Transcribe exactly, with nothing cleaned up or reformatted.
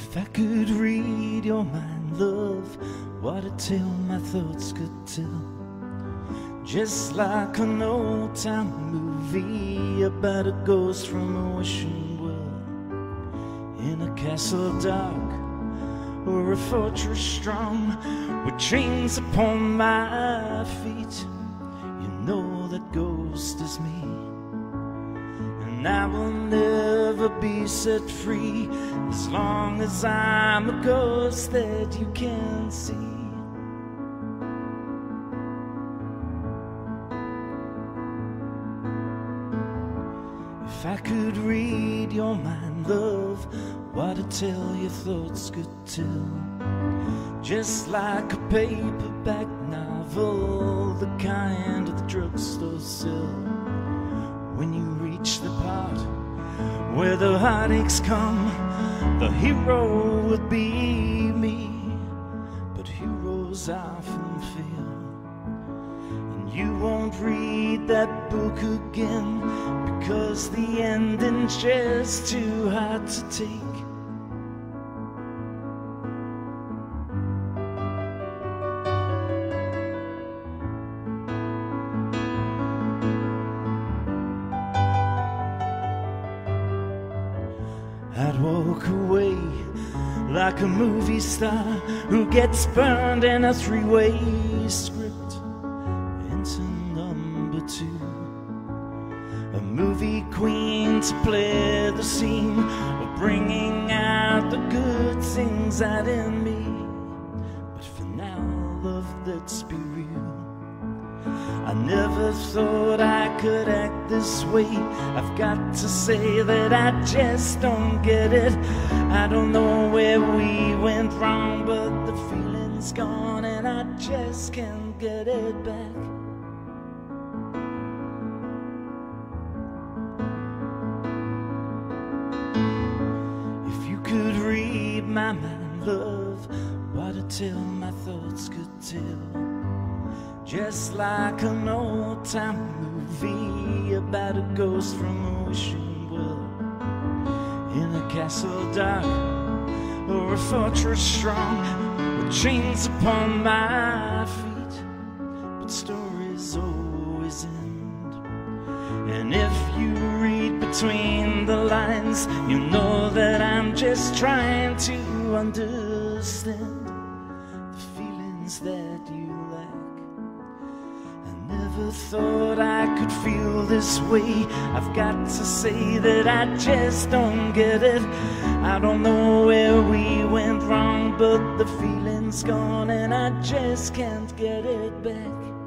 If I could read your mind, love, what a tale my thoughts could tell. Just like an old-time movie about a ghost from a wishing well, in a castle dark or a fortress strong, with chains upon my feet. You know that ghost is me, and I will never be set free as long as I'm a ghost that you can see. If I could read your mind, love, what a tale your thoughts could tell. Just like a paperback novel, the kind of the drugstore sell. When you reach the part where the heartaches come, the hero would be me. But heroes often fail, and you won't read that book again, because the ending's just too hard to take. I'd walk away like a movie star who gets burned in a three-way script into number two. A movie queen to play the scene of bringing out the good things out in me. But for now, love, let's be real. I never thought I could act this way. I've got to say that I just don't get it. I don't know where we went wrong, but the feeling's gone and I just can't get it back. If you could read my mind, love, what a tale my thoughts could tell. Just like an old-time movie about a ghost from a wishing well, in a castle dark or a fortress strong, with chains upon my feet. But stories always end, and if you read between the lines, you know that I'm just trying to understand the feelings that you lack. Never thought I could feel this way. I've got to say that I just don't get it. I don't know where we went wrong, but the feeling's gone and I just can't get it back.